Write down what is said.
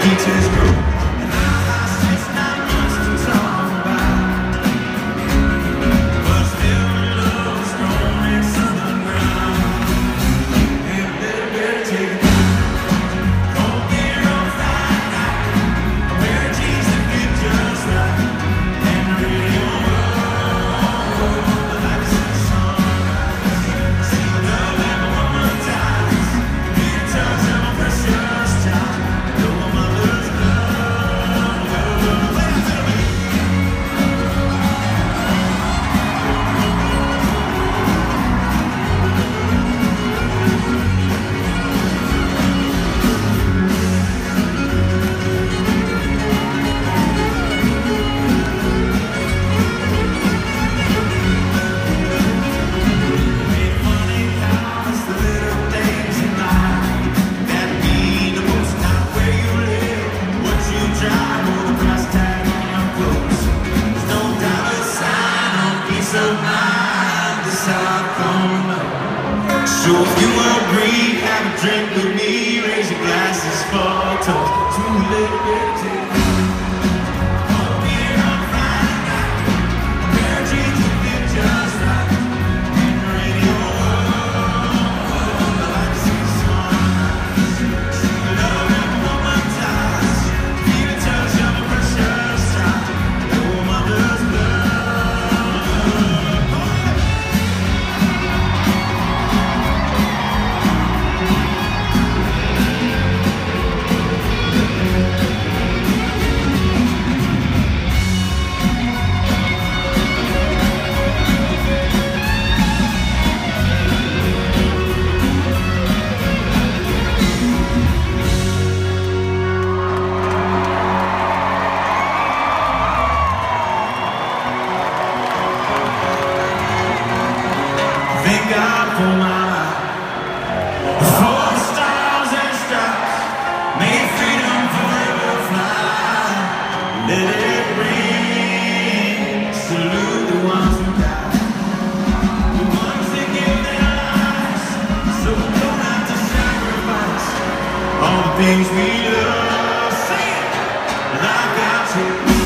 peaches grow. And I it's not much to talk about, but still love strong and southern ground. And better take it down. Cold beer on Friday night, a pair of jeans that fit just right, and the radio world, the lights in the sunrise. See love and woman ties, be a touch of a precious child. Know a mother's love, play it to me. Ain't funny how it's the little things in life that mean the most. Not where you live, what you drive, or the price tag on your clothes. There's no dollar sign on peace of mind. This how I come to know. So if you agree, have a drink with me. Raise your glasses for a toast to liberty. Cold beer on Friday night, a pair of jeans that fit just right, and the radio world, the lights in the sunrise. See love and woman ties, feel a touch of a precious child. Know a mother's love. Thank God for my life, for the stars and stripes. May freedom forever fly. Let it ring. Salute the ones who died, the ones that give their lives, so we don't have to sacrifice all the things we love. Say it like I do.